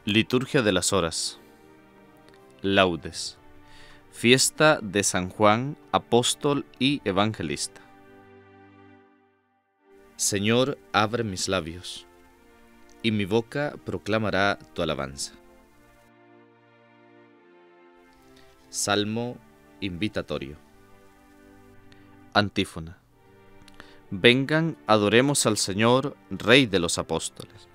Liturgia de las Horas. Laudes. Fiesta de San Juan, apóstol y evangelista. Señor, abre mis labios, y mi boca proclamará tu alabanza. Salmo invitatorio. Antífona. Vengan, adoremos al Señor, Rey de los apóstoles.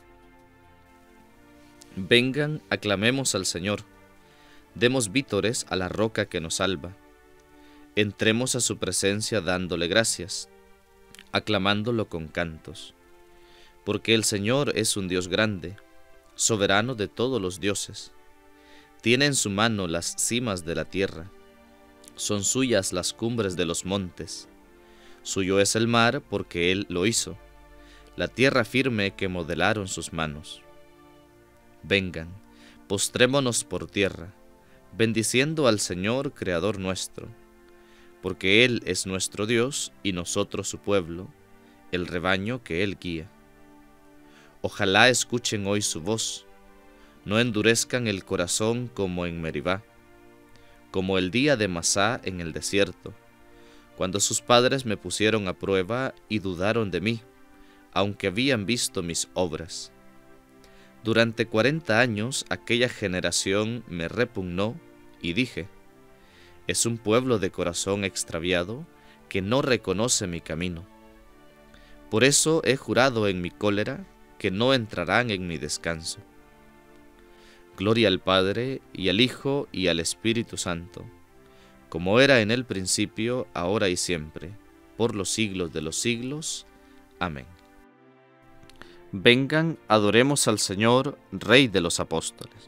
Vengan, aclamemos al Señor, demos vítores a la roca que nos salva. Entremos a su presencia dándole gracias, aclamándolo con cantos. Porque el Señor es un Dios grande, soberano de todos los dioses. Tiene en su mano las cimas de la tierra, son suyas las cumbres de los montes. Suyo es el mar porque Él lo hizo, la tierra firme que modelaron sus manos. Vengan, postrémonos por tierra, bendiciendo al Señor Creador nuestro, porque Él es nuestro Dios y nosotros su pueblo, el rebaño que Él guía. Ojalá escuchen hoy su voz, no endurezcan el corazón como en Meribá, como el día de Masá en el desierto, cuando sus padres me pusieron a prueba y dudaron de mí, aunque habían visto mis obras. Durante 40 años aquella generación me repugnó y dije, es un pueblo de corazón extraviado que no reconoce mi camino. Por eso he jurado en mi cólera que no entrarán en mi descanso. Gloria al Padre, y al Hijo, y al Espíritu Santo, como era en el principio, ahora y siempre, por los siglos de los siglos. Amén. Vengan, adoremos al Señor, Rey de los apóstoles.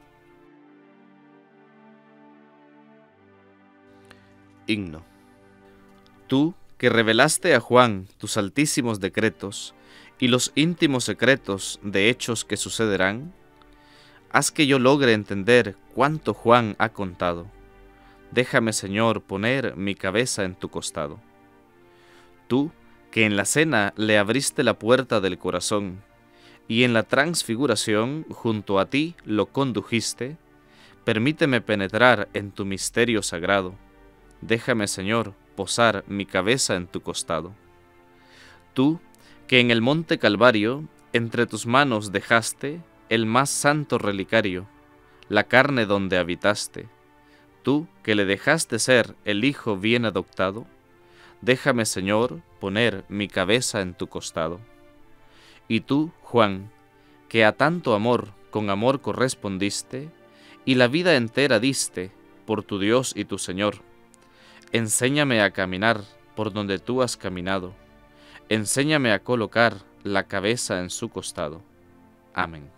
Himno. Tú, que revelaste a Juan tus altísimos decretos y los íntimos secretos de hechos que sucederán, haz que yo logre entender cuánto Juan ha contado. Déjame, Señor, poner mi cabeza en tu costado. Tú, que en la cena le abriste la puerta del corazón, y en la transfiguración junto a ti lo condujiste, permíteme penetrar en tu misterio sagrado. Déjame, Señor, posar mi cabeza en tu costado. Tú, que en el monte Calvario, entre tus manos dejaste el más santo relicario, la carne donde habitaste. Tú, que le dejaste ser el Hijo bien adoptado, déjame, Señor, poner mi cabeza en tu costado. Y tú, Juan, que a tanto amor con amor correspondiste, y la vida entera diste por tu Dios y tu Señor, enséñame a caminar por donde tú has caminado, enséñame a colocar la cabeza en su costado. Amén.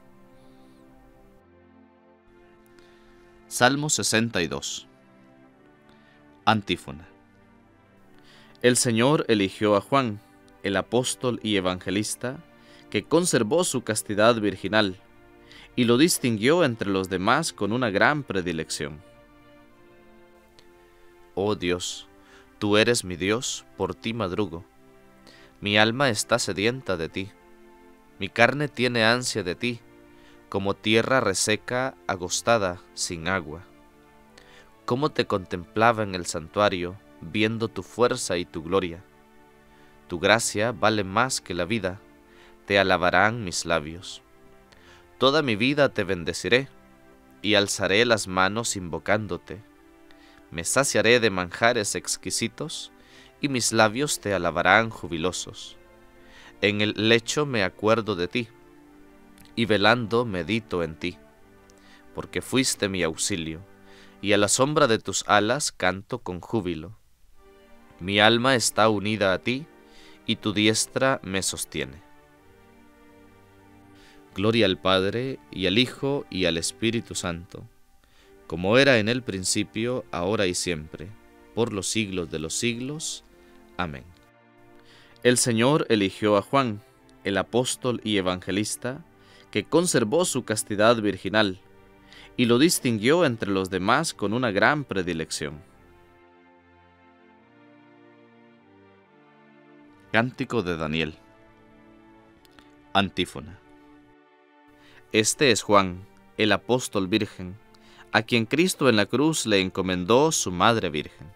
Salmo 62. Antífona. El Señor eligió a Juan, el apóstol y evangelista, que conservó su castidad virginal, y lo distinguió entre los demás con una gran predilección. Oh Dios, tú eres mi Dios, por ti madrugo. Mi alma está sedienta de ti, mi carne tiene ansia de ti, como tierra reseca, agostada, sin agua. Cómo te contemplaba en el santuario, viendo tu fuerza y tu gloria. Tu gracia vale más que la vida, te alabarán mis labios. Toda mi vida te bendeciré, y alzaré las manos invocándote. Me saciaré de manjares exquisitos, y mis labios te alabarán jubilosos. En el lecho me acuerdo de ti, y velando medito en ti, porque fuiste mi auxilio, y a la sombra de tus alas canto con júbilo. Mi alma está unida a ti, y tu diestra me sostiene. Gloria al Padre, y al Hijo, y al Espíritu Santo, como era en el principio, ahora y siempre, por los siglos de los siglos. Amén. El Señor eligió a Juan, el apóstol y evangelista, que conservó su castidad virginal, y lo distinguió entre los demás con una gran predilección. Cántico de Daniel. Antífona. Este es Juan, el apóstol virgen, a quien Cristo en la cruz le encomendó su Madre Virgen.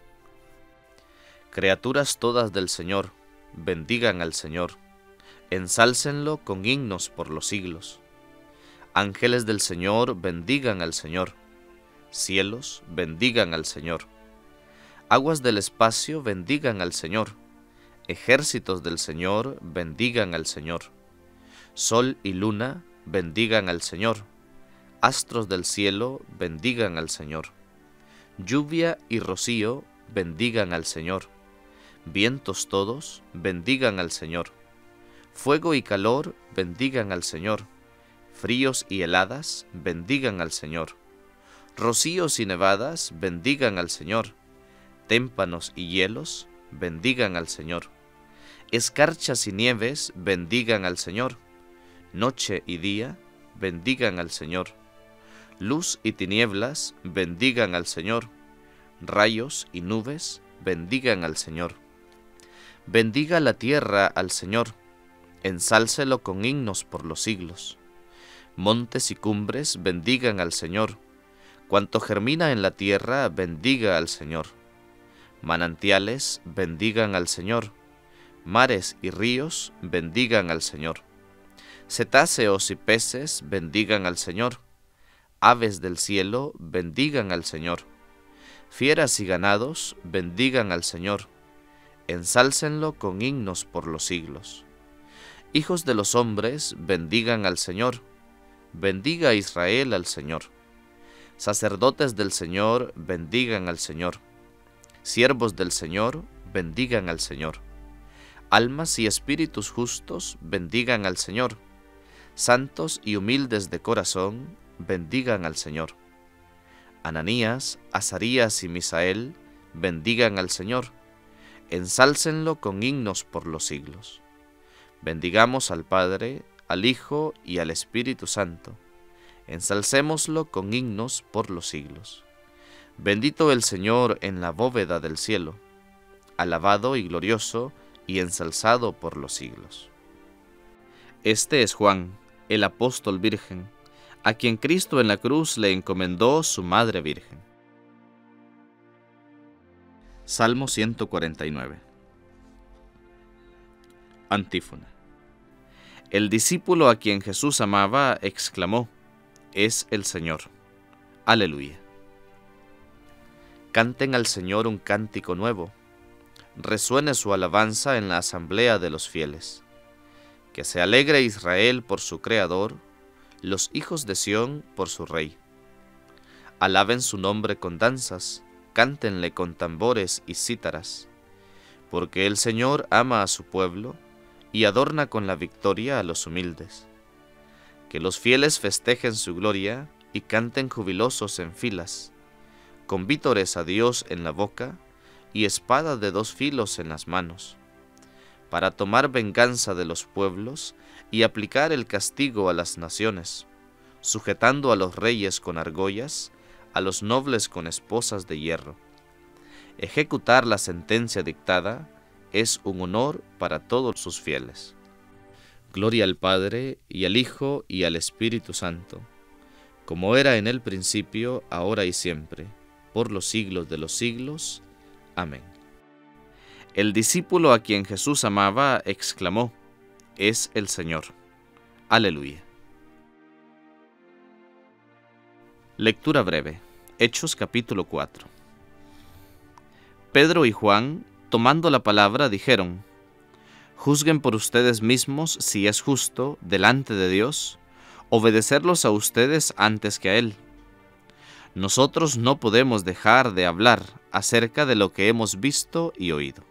Criaturas todas del Señor, bendigan al Señor, ensálcenlo con himnos por los siglos. Ángeles del Señor, bendigan al Señor. Cielos, bendigan al Señor. Aguas del espacio, bendigan al Señor. Ejércitos del Señor, bendigan al Señor. Sol y luna, bendigan al Señor. Astros del cielo, bendigan al Señor. Lluvia y rocío, bendigan al Señor. Vientos todos, bendigan al Señor. Fuego y calor, bendigan al Señor. Fríos y heladas, bendigan al Señor. Rocíos y nevadas, bendigan al Señor. Témpanos y hielos, bendigan al Señor. Escarchas y nieves, bendigan al Señor. Noche y día, bendigan al Señor. Luz y tinieblas, bendigan al Señor. Rayos y nubes, bendigan al Señor. Bendiga la tierra al Señor, ensálcelo con himnos por los siglos. Montes y cumbres, bendigan al Señor. Cuanto germina en la tierra, bendiga al Señor. Manantiales, bendigan al Señor. Mares y ríos, bendigan al Señor. Cetáceos y peces, bendigan al Señor. Aves del cielo, bendigan al Señor. Fieras y ganados, bendigan al Señor. Ensálcenlo con himnos por los siglos. Hijos de los hombres, bendigan al Señor. Bendiga a Israel al Señor. Sacerdotes del Señor, bendigan al Señor. Siervos del Señor, bendigan al Señor. Almas y espíritus justos, bendigan al Señor. Santos y humildes de corazón, bendigan al Señor. Ananías, Azarías y Misael, bendigan al Señor. Ensálcenlo con himnos por los siglos. Bendigamos al Padre, al Hijo y al Espíritu Santo. Ensalcémoslo con himnos por los siglos. Bendito el Señor en la bóveda del cielo, alabado y glorioso y ensalzado por los siglos. Este es Juan, el apóstol virgen, a quien Cristo en la cruz le encomendó su Madre Virgen. Salmo 149. Antífona. El discípulo a quien Jesús amaba exclamó: es el Señor. Aleluya. Canten al Señor un cántico nuevo. Resuene su alabanza en la asamblea de los fieles. Que se alegre Israel por su Creador, los hijos de Sión por su Rey. Alaben su nombre con danzas, cántenle con tambores y cítaras, porque el Señor ama a su pueblo y adorna con la victoria a los humildes. Que los fieles festejen su gloria y canten jubilosos en filas, con vítores a Dios en la boca y espada de dos filos en las manos, para tomar venganza de los pueblos y aplicar el castigo a las naciones, sujetando a los reyes con argollas, a los nobles con esposas de hierro. Ejecutar la sentencia dictada es un honor para todos sus fieles. Gloria al Padre, y al Hijo, y al Espíritu Santo, como era en el principio, ahora y siempre, por los siglos de los siglos. Amén. El discípulo a quien Jesús amaba exclamó: es el Señor. Aleluya. Lectura breve. Hechos capítulo 4. Pedro y Juan, tomando la palabra, dijeron: juzguen por ustedes mismos si es justo, delante de Dios, obedecerlos a ustedes antes que a Él. Nosotros no podemos dejar de hablar acerca de lo que hemos visto y oído.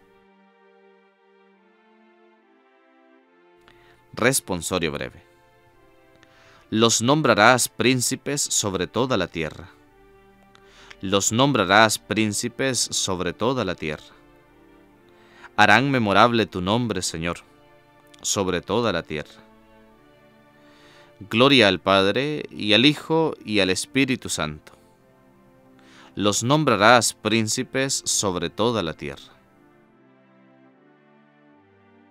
Responsorio breve. Los nombrarás príncipes sobre toda la tierra. Los nombrarás príncipes sobre toda la tierra. Harán memorable tu nombre, Señor, sobre toda la tierra. Gloria al Padre, y al Hijo, y al Espíritu Santo. Los nombrarás príncipes sobre toda la tierra.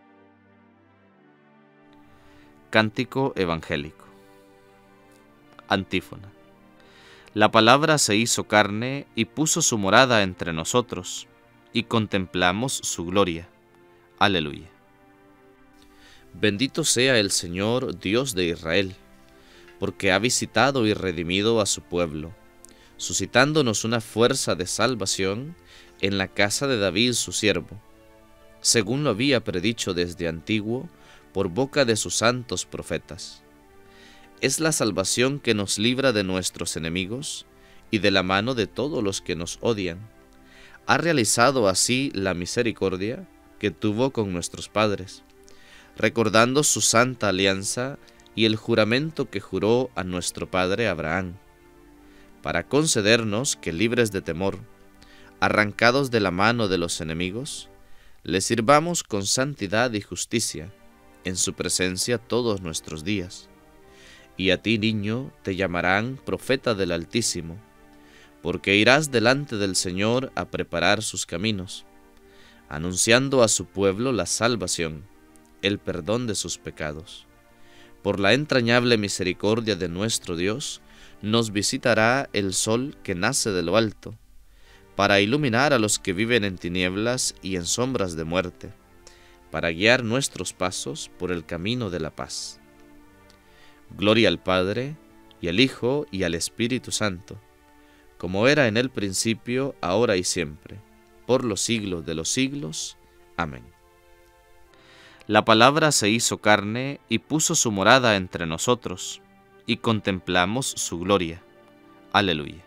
Cántico evangélico. Antífona. La palabra se hizo carne y puso su morada entre nosotros, y contemplamos su gloria. Aleluya. Bendito sea el Señor, Dios de Israel, porque ha visitado y redimido a su pueblo, suscitándonos una fuerza de salvación en la casa de David su siervo, según lo había predicho desde antiguo por boca de sus santos profetas. Es la salvación que nos libra de nuestros enemigos y de la mano de todos los que nos odian. Ha realizado así la misericordia que tuvo con nuestros padres, recordando su santa alianza y el juramento que juró a nuestro padre Abraham, para concedernos que, libres de temor, arrancados de la mano de los enemigos, le sirvamos con santidad y justicia en su presencia todos nuestros días. Y a ti, niño, te llamarán profeta del Altísimo, porque irás delante del Señor a preparar sus caminos, anunciando a su pueblo la salvación, el perdón de sus pecados. Por la entrañable misericordia de nuestro Dios, nos visitará el sol que nace de lo alto, para iluminar a los que viven en tinieblas y en sombras de muerte, para guiar nuestros pasos por el camino de la paz. Gloria al Padre, y al Hijo, y al Espíritu Santo, como era en el principio, ahora y siempre, por los siglos de los siglos. Amén. La palabra se hizo carne y puso su morada entre nosotros, y contemplamos su gloria. Aleluya.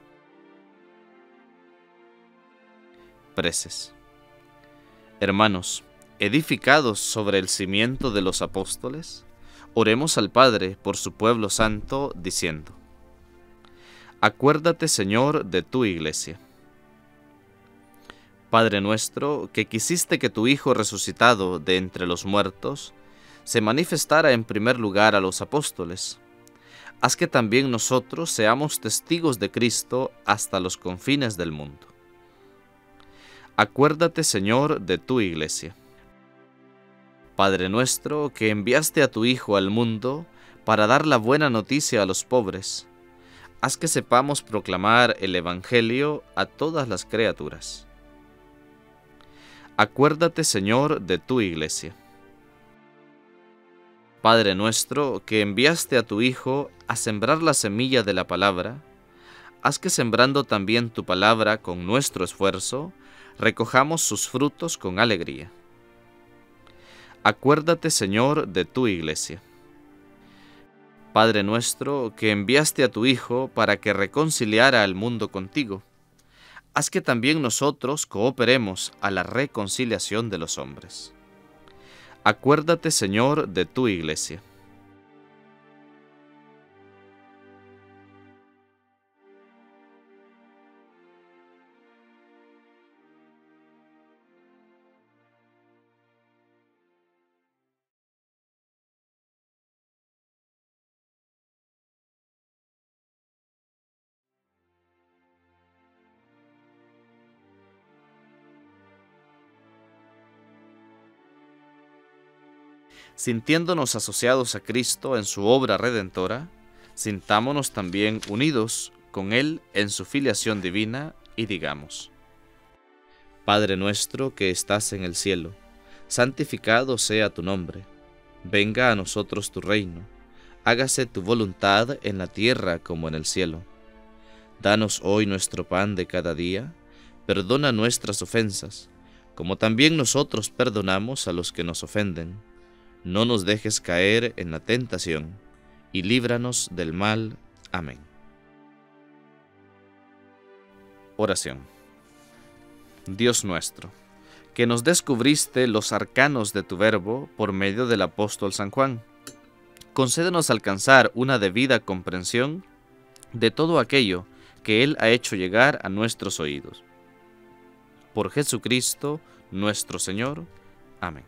Preces. Hermanos, edificados sobre el cimiento de los apóstoles, oremos al Padre por su pueblo santo, diciendo: Acuérdate, Señor, de tu iglesia. Padre nuestro, que quisiste que tu Hijo resucitado de entre los muertos se manifestara en primer lugar a los apóstoles, haz que también nosotros seamos testigos de Cristo hasta los confines del mundo. Acuérdate, Señor, de tu iglesia. Padre nuestro, que enviaste a tu Hijo al mundo para dar la buena noticia a los pobres, haz que sepamos proclamar el Evangelio a todas las criaturas. Acuérdate, Señor, de tu iglesia. Padre nuestro, que enviaste a tu Hijo a sembrar la semilla de la palabra, haz que sembrando también tu palabra con nuestro esfuerzo, recojamos sus frutos con alegría. Acuérdate, Señor, de tu iglesia. Padre nuestro, que enviaste a tu Hijo para que reconciliara al mundo contigo, haz que también nosotros cooperemos a la reconciliación de los hombres. Acuérdate, Señor, de tu iglesia. Sintiéndonos asociados a Cristo en su obra redentora, sintámonos también unidos con Él en su filiación divina y digamos: Padre nuestro que estás en el cielo, santificado sea tu nombre. Venga a nosotros tu reino. Hágase tu voluntad en la tierra como en el cielo. Danos hoy nuestro pan de cada día. Perdona nuestras ofensas, como también nosotros perdonamos a los que nos ofenden. No nos dejes caer en la tentación, y líbranos del mal. Amén. Oración. Dios nuestro, que nos descubriste los arcanos de tu Verbo por medio del apóstol San Juan, concédenos alcanzar una debida comprensión de todo aquello que Él ha hecho llegar a nuestros oídos. Por Jesucristo nuestro Señor. Amén.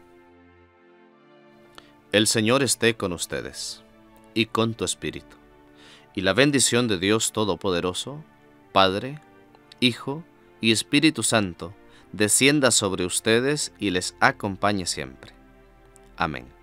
El Señor esté con ustedes, y con tu espíritu, y la bendición de Dios Todopoderoso, Padre, Hijo y Espíritu Santo, descienda sobre ustedes y les acompañe siempre. Amén.